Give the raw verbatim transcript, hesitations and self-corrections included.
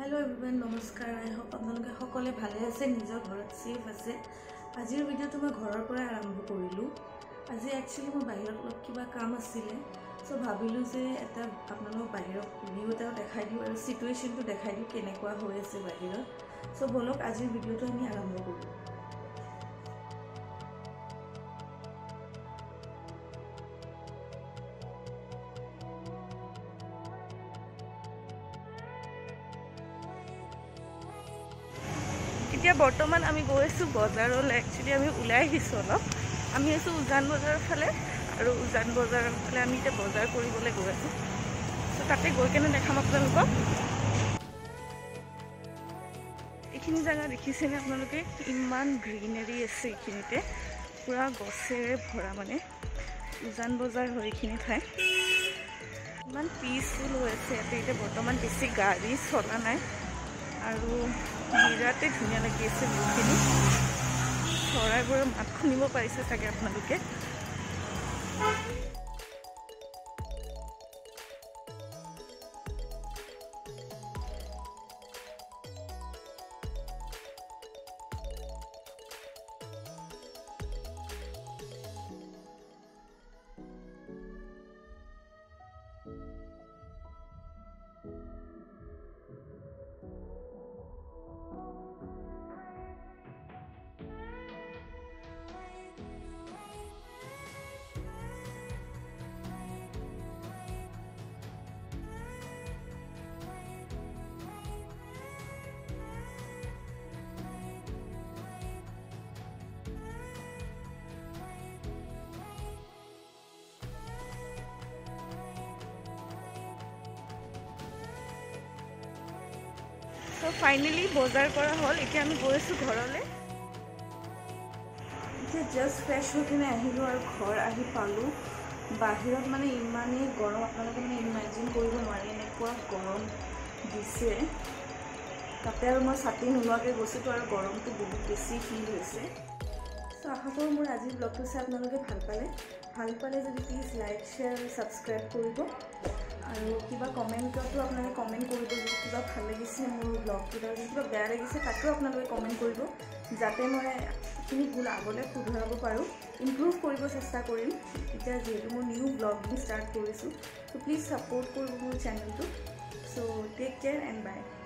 Hello everyone नमस्कार I hope आपलोके सकले भाले आछे निजर घरत सेफ आछे। आजिर भिडिओটো मैं घरर परा आरम्भ करिलु। आज एक्चुअली मोर बाहिरत अलप किबा काम आछिले सो भाबिलु जे एटा आपनालोक बाहिरत ভিউ এটা দেখাই দিও আৰু সিচুৱেচনটো দেখাই দিও কেনেকুৱা হৈ আছে বাহিৰত। सो বলক আজিৰ ভিডিওটো আমি আৰম্ভ কৰো। এতিয়া বৰ্তমান আমি গৈ আছো বজাৰলৈ। একচুয়ালি আমি ওলাই আহিছো অলপ, আমি আছো উজান বজাৰৰ ফালে আৰু উজান বজাৰৰ ফালে আমি এতিয়া বজাৰ কৰিবলৈ গৈ আছো। তো তাতে গৈ কেনে দেখাম আপোনালোকক। এইখিনি জায়গা দেখিছেনে আপোনালোকে, ইমান গ্ৰীনাৰী আছে এইখিনিতে, পুৰা গছেৰে ভৰা। মানে উজান বজাৰ হয় এইখিনি ঠাই, ইমান পিচফুল হৈ আছে ইয়াতে। এতিয়া বৰ্তমান বেছি গাড়ী চলা নাই আৰু বিৰাতে ধুনীয়া লাগি আছে ভিউখিনি। চৰাইবোৰৰ মাত শুনিব পাৰিছে চাগে আপোনালোকে। তো ফাইনেলি বজাৰ কৰা হ'ল। এতিয়া আমি গৈ আছোঁ ঘৰলৈ। এতিয়া জাষ্ট ফ্ৰেছ হৈ কিনে আহিলোঁ আৰু ঘৰ আহি পালোঁ। বাহিৰত মানে ইমানেই গৰম, আপোনালোকে মানে ইমাজিন কৰিব নোৱাৰি এনেকুৱা গৰম দিছে। তাতে আৰু মই ছাতি নোলোৱাকৈ গৈছোঁতো আৰু গৰমটো বহুত বেছি ফিল হৈছে। চ' আশা কৰোঁ মোৰ আজিৰ ব্লগটো চাই আপোনালোকে ভাল পালে। ভাল পালে যদি প্লিজ লাইক শ্বেয়াৰ আৰু ছাবস্ক্ৰাইব কৰিব আৰু কিবা কমেণ্টতো আপোনালোকে কমেণ্ট কৰিব যদি কিবা ভাল লাগিছে মোৰ ব্লগটোত, যদি কিবা বেয়া লাগিছে তাতো আপোনালোকে কমেণ্ট কৰিব, যাতে মই এইখিনি ভুল আগলৈ শুধৰাব পাৰোঁ, ইমপ্ৰুভ কৰিব চেষ্টা কৰিম। এতিয়া যিহেতু মই নিউ ব্লগিং ষ্টাৰ্ট কৰিছোঁ, ত' প্লিজ ছাপোৰ্ট কৰিব মোৰ চেনেলটো। So' take care and by.